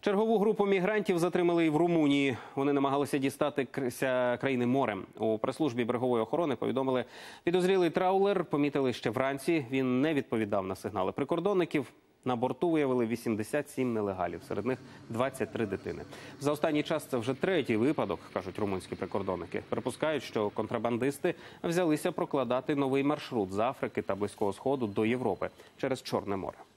Чергову групу мігрантів затримали і в Румунії. Вони намагалися дістатися країни морем. У прес-службі берегової охорони повідомили, підозрілий траулер помітили ще вранці. Він не відповідав на сигнали прикордонників. На борту виявили 87 нелегалів, серед них 23 дитини. За останній час це вже третій випадок, кажуть румунські прикордонники. Припускають, що контрабандисти взялися прокладати новий маршрут з Африки та Близького Сходу до Європи через Чорне море.